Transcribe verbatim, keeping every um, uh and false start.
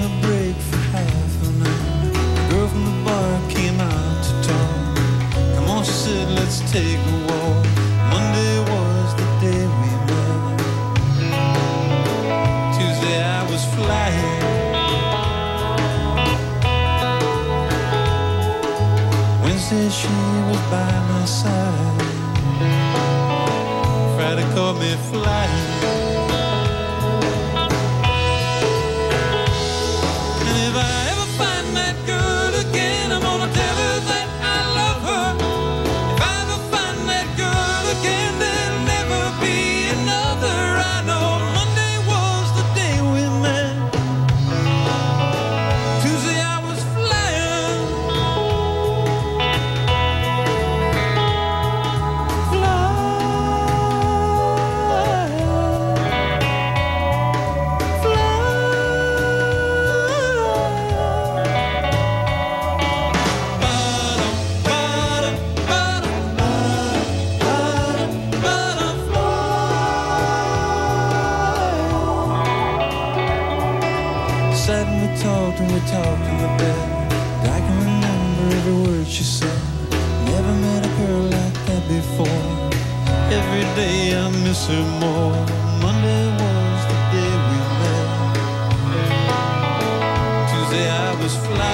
a break for half an hour. The girl from the bar came out to talk. Come on, she said, let's take a walk. Monday was the day we met. Tuesday I was flying. Wednesday she was by my side. Friday caught me flying. And if I ever find that girl again, I'm gonna tell her that I love her. If I ever find that girl again, there'll never be another. I know Monday was the day we met. Tuesday I was flying. Sat and we talked and we talked in the bed. I can remember every word she said. Never met a girl like that before. Every day I miss her more. Monday was the day we met. Tuesday I was flying.